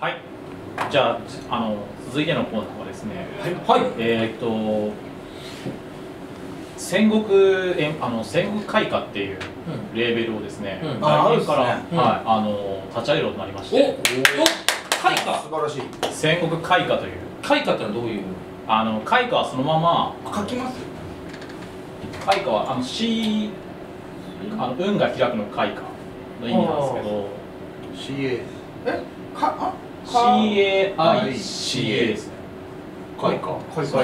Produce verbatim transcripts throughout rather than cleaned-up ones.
はい。じゃあ、あの続いてのコーナーはですね。 はい。はい、 えっと戦国えあの戦国開花っていうレーベルをですね、 うん、 来年から、 ね、うん、 はいあの立ち上げることになりまして。 お、お、開花。 素晴らしい。 戦国開花という。 開花ってのはどういう？ あの開花はそのまま書きます。 開花はあの C あの運が開くの開花の意味なんですけど。 シーエー えかあシーエーアイシーエー ですね。 開花。 開花。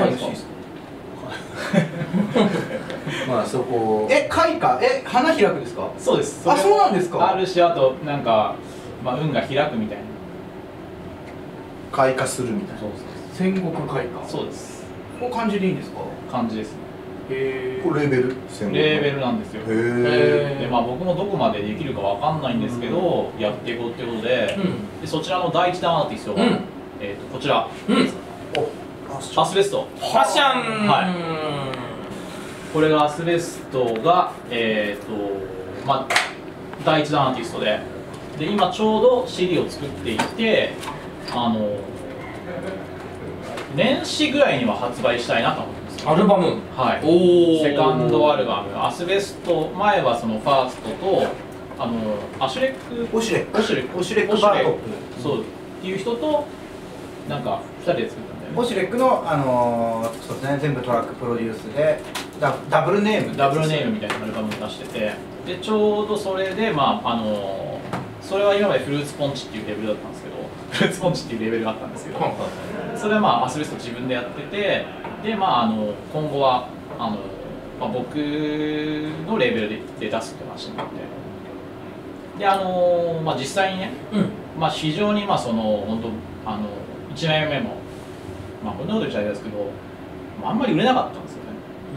まあそこ。え開花え花開くですか？ そうです。 あそうなんですか。 あるしあとなんかまあ運が開くみたいな。 開花するみたいな。 そうです。 戦国開花。 そうです。 こう漢字でいいんですか？ 漢字ですね。 へえ。これレーベル？ レーベルなんですよ。へえ。でまあ僕もどこまでできるかわかんないんですけど、うん、やっていこうっていうことで、うん、でそちらの第一弾アーティストが、うん、えっとこちら、うん、アスベスト。 ファッション。 はい。これがアスベストがえっとまあ第一弾アーティストで、で今ちょうど シーディー を作っていて、あの年始ぐらいには発売したいなと思ってます。 アルバム。 はい。おセカンドアルバム、アスベスト、前はそのファーストと、あのアシュレック、 オシュレック、 オシュレック、 オシュレックバートップ、 そうっていう人となんかふたりで作ったんだよね。 オシュレックのあのー、そうですね、全部トラックプロデュースでダダブルネーム、 ダブルネームみたいなアルバムを出してて、でちょうどそれでまああのそれは今までフルーツポンチっていうレベルだったんですけど、フルーツポンチっていうレベルがあったんですけど、それはまあアスベスト自分でやってて、でまああの今後はあの、まあ、僕のレベルでで出すって話になって、であのまあ実際にね、うん、まあ非常にまあその本当あのいちねんめもまあこんなこと言っちゃいですけど、まあ、あんまり売れなかったんですよ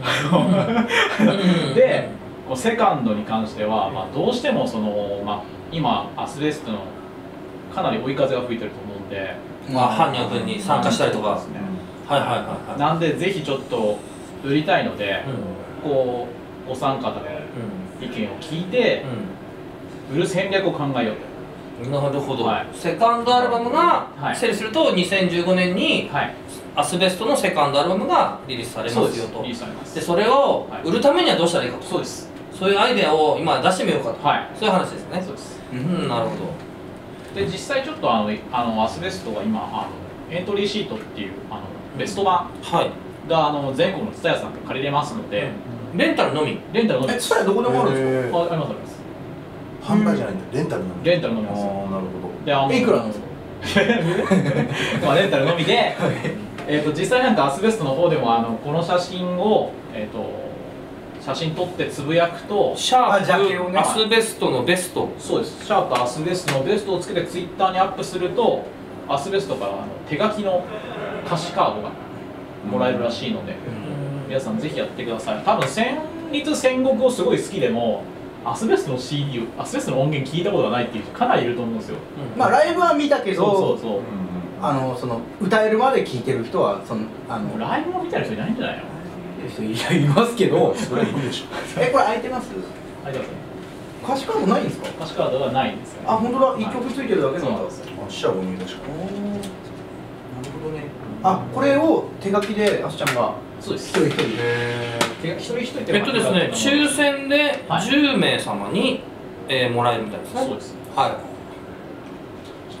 ね。でこうセカンドに関しては、まあ、どうしてもその、まあ、今アスベストのかなり追い風が吹いてると思うんで、 まあ般若君に参加したりとかですね。はいはいはいはい。 なんでぜひちょっと売りたいので、うん、こうお三方で意見を聞いて、うん、売る戦略を考えようと。 なるほど、はい、セカンドアルバムが整理するとにせんじゅうごねんに、はい、アスベストのセカンドアルバムがリリースされますよと。でそれを売るためにはどうしたらいいかと。 そうです。 そういうアイデアを今出してみようかと、はい、そういう話ですね。 そうです。 うん、なるほど。で実際ちょっとあのあのアスベストが今あのエントリーシートっていうあのベスト版があの全国のツタヤさんで借りれますので、 レンタルのみ。 レンタルのみ。 え、ツタヤどこでもあるんですか？ あ、ありますあります。 販売じゃないんだ、レンタルのみ。 レンタルのみですよ。 ああ、なるほど。 で、あのいくらなんですか？ まあレンタルのみで、えっと実際なんかアスベストの方でもあのこの写真をえっと写真撮ってつぶやくとシャープアスベストのベスト。 そうです。シャープアスベストのベストをつけてツイッターにアップするとアスベストからあの手書きの歌詞カードがもらえるらしいので、皆さんぜひやってください。多分戦慄戦国をすごい好きでもアスベストの シーディー をアスベストの音源聞いたことがないっていう人かなりいると思うんですよ。 うん、まあライブは見たけど、 そうそうそう。 あのその歌えるまで聞いてる人はそのあのライブも見たる人いないんじゃないの？ いやいますけど、それいるでしょ。え、これ空いてます？ 空いてますね。 歌詞カードないんですか？ 歌詞カードがないんですよね。 あ、本当だ。一曲ついてるだけなんだ。 そうですよ。 あ、シャボに確か。なるほどね。あ、これを手書きであすちゃんが。 そうです。 一人一人。 一人一人えっとですね、抽選でじゅうめいさまに、えー、もらえるみたいですね。 そうです。 はい。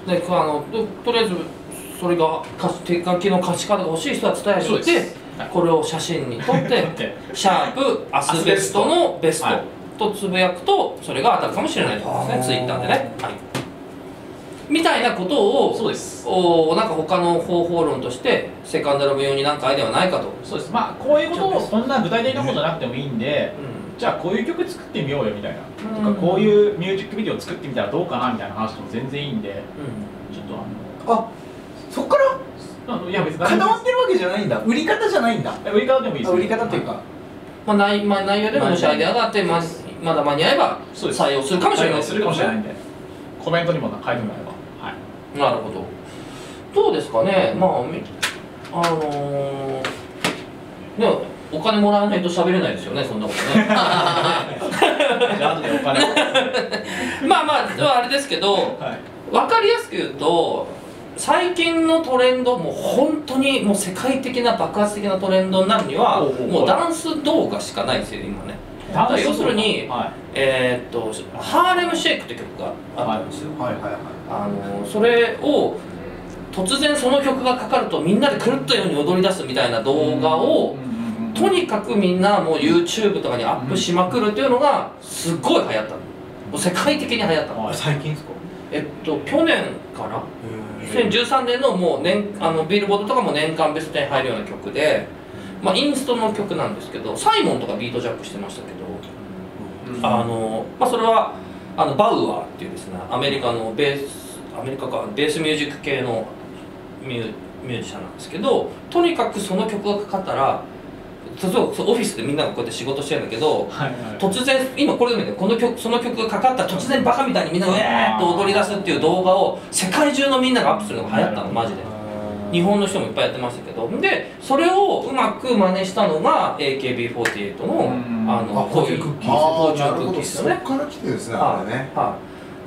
で、あのととりあえずそれが手書きの歌詞カードが欲しい人は伝えておいて、これを写真に撮ってシャープアスベストのベストとつぶやくとそれが当たるかもしれないということですね。ツイッターでね。はい。みたいなことを、 そうです。 おなんか他の方法論としてセカンドアルバム用に何かアイデアはないかと。 そうです。まあこういうことをそんな具体的なことじゃなくてもいいんで、うん、じゃあこういう曲作ってみようよみたいな、うん、とかこういうミュージックビデオ作ってみたらどうかなみたいな話も全然いいんで、うん、ちょっとあのあそっからあのいや別に固まってるわけじゃないんだ。売り方じゃないんだ。 売り方でもいいです。 売り方っていうか、 まあ内まあ内容でももしアイデアがあってままだ間に合えば採用するかもしれない。 するかもしれないんで、コメントにも書いてもらえば。 なるほど。どうですかね。まああのー、でもお金もらわないと喋れないですよね。そんなことね。じゃあ後でお金。まあまああれですけど、はい、分かりやすく言うと最近のトレンド、もう本当にもう世界的な爆発的なトレンドになるにはもうダンス動画しかないんですよ今ね。だから要するに、はい、えー、っとハーレムシェイクって曲があったんですよ。あのそれを突然その曲がかかるとみんなで狂ったように踊り出すみたいな動画をとにかくみんなもう YouTube とかにアップしまくるっていうのがすっごい流行ったの。もう世界的に流行ったの。 最近ですか？ えっと去年かな。にせんじゅうさんねんのもう年あのビルボードとかも年間ベストテン入るような曲で、まあ、インストの曲なんですけど、サイモンとかビートジャックしてましたけど、うん、あのまあ、それはあのバウアーっていうですね、アメリカのベースアメリカかベースミュージック系のミュミュージシャンなんですけど、とにかくその曲がかかったら、例えばオフィスでみんながこうやって仕事してるんだけど、はいはい、突然今これでもね、この曲その曲がかかったら突然バカみたいにみんながえーっと踊り出すっていう動画を世界中のみんながアップするのが流行ったのマジで。日本の人もいっぱいやってましたけど、でそれをうまく真似したのが エーケービーフォーティーエイト のあのフォーチュンクッキーズ。 ああ、なるほど、そこから来てるんですね、あれね。 はい。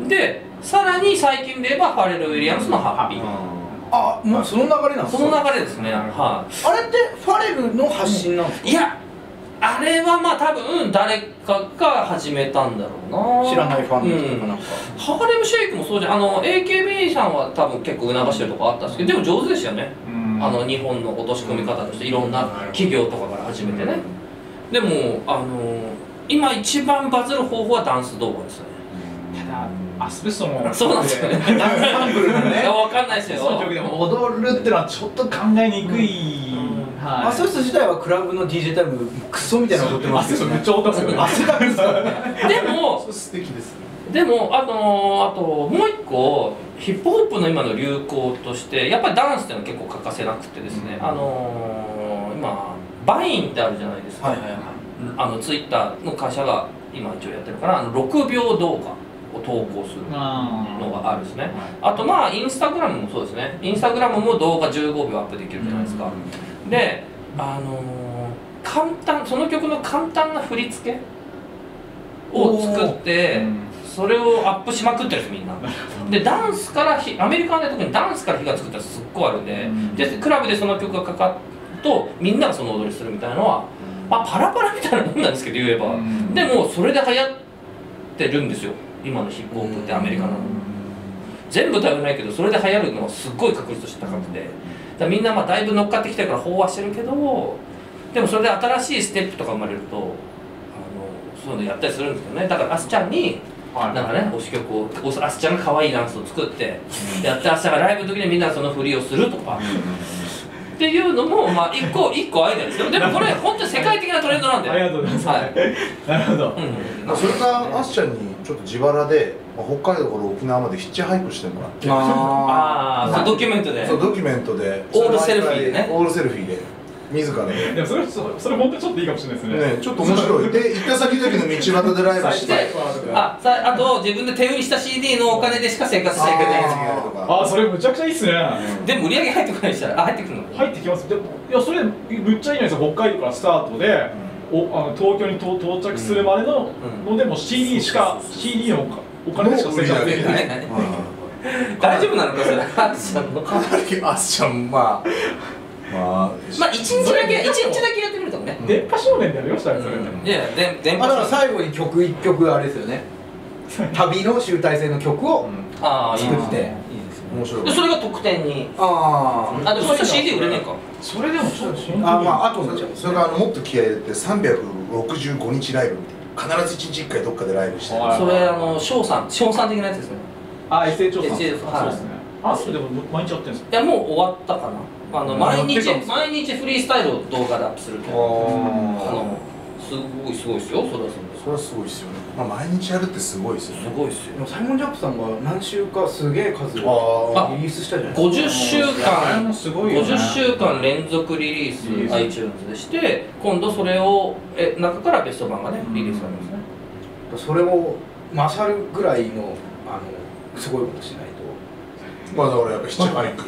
でさらに最近で言えばファレル・ウィリアムスのハッピー。 あ、もうその流れなんですか？ その流れですね。はい。 あれってファレルの発信なんですか？ いや、あれはまあ多分誰かが始めたんだろうな。 知らないファンの人とかなんか、 うん、ハーレムシェイクもそうじゃん。あの エーケービー さんは多分結構促してるとこあったんですけど、でも上手ですよね。あの日本の落とし込み方としていろんな企業とかから始めてね。でもあの今一番バズる方法はダンス動画ですね。 ただアスベストのそうなんですよね。ダンスサンプルがね。わかんないですよ。 その曲でも踊るってのはちょっと考えにくい。 アスベスト自体はクラブの ディージェー タイムクソみたいな踊ってますよね。 めっちゃ踊ってますよね。 汗だくですからね。 でも素敵ですね。 でもあのあともう一個ヒップホップの今の流行としてやっぱりダンスっていうのは結構欠かせなくてですね、あのー、今バインってあるじゃないですか。はいはいはい、あのツイッターの会社が今一応やってるからあのろくびょう動画を投稿するのがあるんですね。あとまあインスタグラムもそうですね。インスタグラムも動画じゅうごびょうアップできるじゃないですか。であのー、簡単その曲の簡単な振り付けを作ってそれをアップしまくってるんですみんな。でダンスからアメリカで特にダンスから火がつくってすっごいあるんで、でクラブでその曲がかかるとみんながその踊りするみたいなのは、まあ、パラパラみたいなもんなんですけど言えば、でもそれで流行ってるんですよ今のヒップホップってアメリカなの。全部とは言わないけどそれで流行るのはすっごい確率として高くて、だからみんなまあだいぶ乗っかってきてるから飽和してるけど、でもそれで新しいステップとか生まれるとあのそういうのやったりするんですよね。だからアスちゃんになんかね推し曲をアスちゃんが可愛いダンスを作ってやってアスちゃんがライブの時にみんなその振りをするとかっていうのもまあ一個一個アイデアですよ。でもこれ本当に世界的なトレンドなんで。 ありがとうございます。はい、なるほど。 うん、それからアスちゃんにちょっと自腹で、まあ、北海道から沖縄までヒッチハイクしてもらって、 ああ、ドキュメントで。 そうドキュメントで。 オールセルフィーでね。 オールセルフィーで。自らで。 でもそれそれ本当にちょっといいかもしれないですね。 ね、ちょっと面白い。で行った先々の道端でライブして、 あ、さあと自分で手売りした シーディー のお金でしか生活しちゃいけないとか。ああ、それむちゃくちゃいいっすね。 でも売り上げ入ってこないしたら、あ、入ってくるの？ 入ってきます。でもいやそれむっちゃいいんですよ。北海道からスタートで、おあの東京に到到着するまでののでも シーディー しか シーディー のお金しか生活できない。 大丈夫なのかそれ？アスちゃんの。 かなりアスちゃんまあ。 まあ一日だけ一日だけやってみるとね。 電波少年でやりましたねそれ。 いやで電波。 だから最後に曲一曲あれですよね。旅の集大成の曲を作って。 面白い。 でそれが特典に。 ああ。あでもそれ シーディー 売れねえか。 それでもちょっとあまああとそれがあのもっと気合い入れてさんびゃくろくじゅうごにちライブ必ずいちにちいっかいどっかでライブして。 それあの翔さん翔さん的なやつですね。 あ エスエイチオー さん。そうですね。あそれでも毎日やってるんですか。 いやもう終わったかな。あの毎日毎日フリースタイルを動画でアップするけど、あのすごいすごいですよ。それはそれはすごいですよね。まあ毎日やるってすごいですよね。 すごいですよ。 サイモン・ジャップさんが何週かすげえ数リリースしたじゃないですか。 ごじゅっしゅうかんごじゅっしゅうかん連続リリース iTunes でして、今度それをえ中からベスト版がねリリースされますね。 それを勝るぐらいのあのすごいことしないと。 まあだからやっぱヒッチハイク。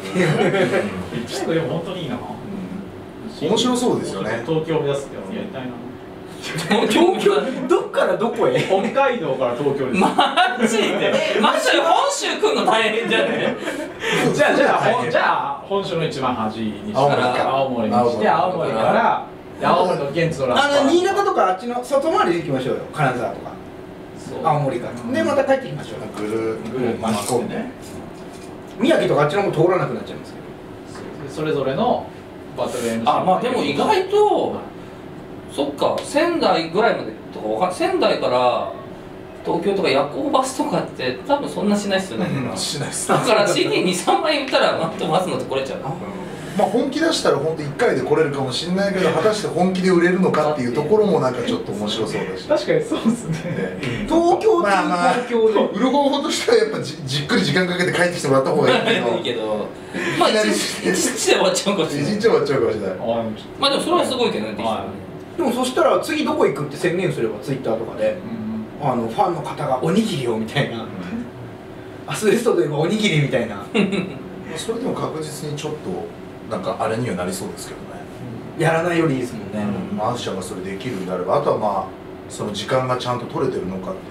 ちょっとでも本当にいいな。 面白そうですよね。 東京を目指すってやりたいな。 東京どっからどこへ？ 北海道から東京です。 マジでマジで本州来んの大変じゃね？ じゃあじゃあほんじゃあ本州の一番端にしたら青森にして青森から青森の現地のラスあの新潟とかあっちの外回りで行きましょうよ。金沢とか青森からでまた帰ってきましょう。 ぐるぐる巻き込んで宮城とかあっちの方通らなくなっちゃいますけど。 それぞれのバトル エムシー。 あ、まあでも意外とそっか、仙台ぐらいまでとかわかん仙台から東京とか夜行バスとかって多分そんなしないっすよね。 しないっす。 だから シーディーに、さんまい売ったらなんと松野って来れちゃうな。 まあ本気出したら本当いっかいで来れるかもしれないけど、果たして本気で売れるのかっていうところもなんかちょっと面白そうだし。 確かにそうですね。 東京と東京で売る方法としてはやっぱ じ, じっくり時間かけて帰ってきてもらった方がいいけど。 いいけど、まあ一日で終わっちゃうかもしれない。 一日終わっちゃうかもしれない。 まあでもそれはすごいけどね。 でもそしたら次どこ行くって宣言すればツイッターとかで、うん、あのファンの方がおにぎりをみたいな、うん、アスベストといえばおにぎりみたいなそれでも確実にちょっとなんかあれにはなりそうですけどね、 うん、やらないよりいいですもんね、 うんまあ、アンシャがそれできるんであれば、あとはまあその時間がちゃんと取れてるのかっていう。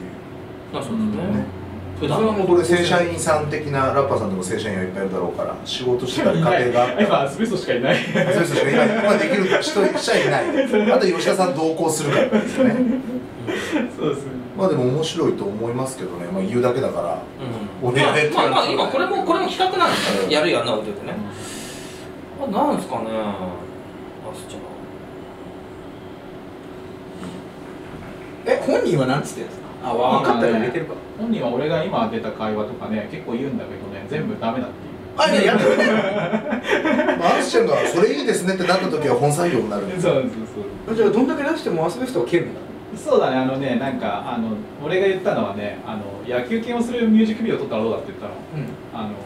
あ、そうですね。 普段もこれ正社員さん的なラッパーさんでも正社員はいっぱいいるだろうから、仕事してたり家庭があったら今アスベストしかいない。アスベストしかいない。まあできる人しちゃいない。あと吉田さん同行するからですよね。 そうですね。 まあでも面白いと思いますけどね。まあ言うだけだから。 うん。まあまあまあ今これもこれも企画なんですからやるやんなって言ってね。あ、なんですかね。あすちゃん。 え、本人はなんつってんですか。あ、分かったら入れてるか。 本人は俺が今出た会話とかね、結構言うんだけどね、全部ダメだっていう。 あ、いや、やってる。 まあ、アンちゃんがそれいいですねってなった時は本採用になるんです。 そうそうそう。 じゃあどんだけ出してもアスベストは蹴るんだ。 そうだね、あのね、なんかあの俺が言ったのはね、あの野球拳をするミュージックビデオ撮ったらどうだって言ったの。うん、あの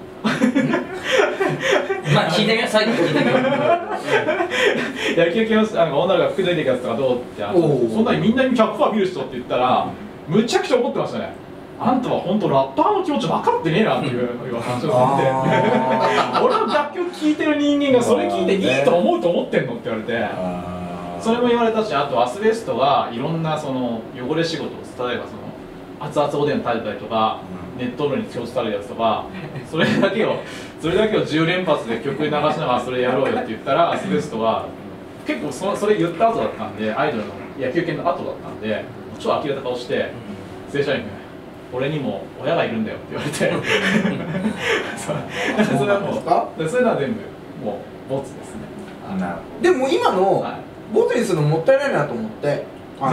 まあ聞いてみよう、最後聞いてみよう。 野球拳をあの女が服脱いでいくやつとかどうってあのそんなにみんなに ひゃくパーセント 見る人って言ったら、むちゃくちゃ怒ってましたね。あんたは本当ラッパーの気持ち分かってねえなっていう話をされて、俺の楽曲聴いてる人間がそれ聞いていいと思うと思ってんのって言われて、それも言われたし、あとアスベストがいろんなその汚れ仕事を、例えばその熱々おでん食べたりとか、ネットに気を伝えるやつとか、それだけをそれだけをじゅう連発で曲流しながらそれやろうよって言ったら、アスベストは結構そそれ言った後だったんで、アイドルの野球拳の後だったんで、超呆れた顔して正社員が俺にも親がいるんだよって言われてそれはもうそれは全部もうボツですね。 でも今のボツにするのもったいないなと思って、あの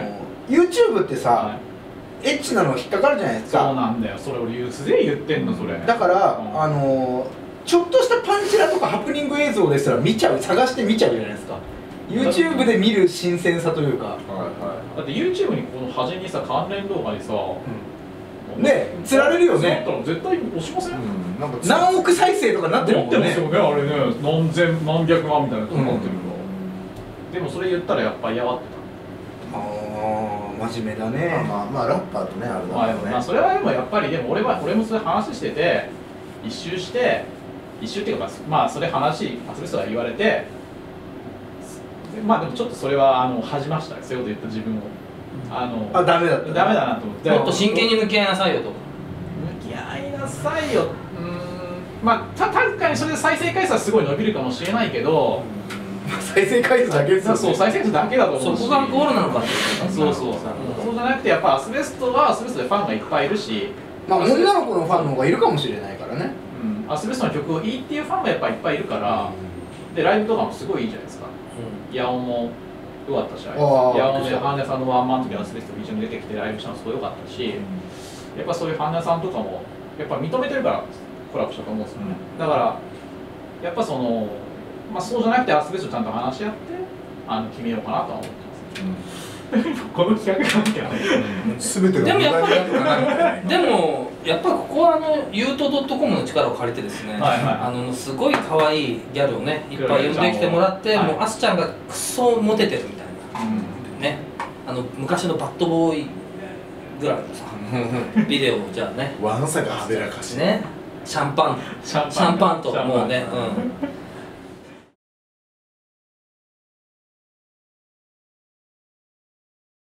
YouTube ってさ、エッチなの引っかかるじゃないですか。 そうなんだよ、それ俺すげえ言ってんのそれ。 だから、うん、あのちょっとしたパンチラとかハプニング映像ですら見ちゃう、探して見ちゃうじゃないですか。 YouTube で見る新鮮さというか、はいはい、だって YouTube にこの端にさ関連動画にさ、 うん、ね釣られるよね。 だったら絶対押しません、うん、 なんか何億再生とかなってるもんね。 なってますよね、あれね、何千何百万みたいなとこなってるの、うん、でもそれ言ったらやっぱ嫌がってた。 ああ、真面目だね。 まあまあラッパーとね、あれだね。まあそれはでもやっぱりでも俺は俺もそれ話してて一周して一周っていうかまあそれ話アスベストが言われて、まあでもちょっとそれはあの恥じましたね、そういうこと言った自分を。あのあダメだった。 ダメだなと思って。 もっと真剣に向き合いなさいよと。 向き合いなさいよ。うん。まあた確かにそれで再生回数はすごい伸びるかもしれないけど。 再生回数だけですよね。 そう、再生回数だけだと思うし、 そこがゴールなのかって。 そうそうそうそうじゃなくて、やっぱアスベストはアスベストでファンがいっぱいいるし、 まあ女の子のファンの方がいるかもしれないからね、 うん、アスベストの曲をいいっていうファンがやっぱいっぱいいるから、うん、でライブとかもすごいいいじゃないですか、うん、ヤオンも良かったし、ヤオンでハンネさんのワンマンの時アスベスト一緒に出てきてライブしたのすごい良かったし、うん、やっぱそういうハンネさんとかもやっぱ認めてるからコラボしたと思うんですよね、うん、だからやっぱそのまあそうじゃなくてアスベストちゃんと話し合ってあの決めようかなとは思ってます、うん、この企画関係は全てがでもやっぱりでもやっぱりここはあのユートドットコムの力を借りてですね、はいはい、あのすごい可愛いギャルをねいっぱい呼んできてもらって、はい、もうアスちゃんがクソモテてるみたいな、うん、ね、あの昔のバッドボーイぐらいのさビデオをじゃあねわんさがはべらかしね、シャンパンシャンパンともうね、うん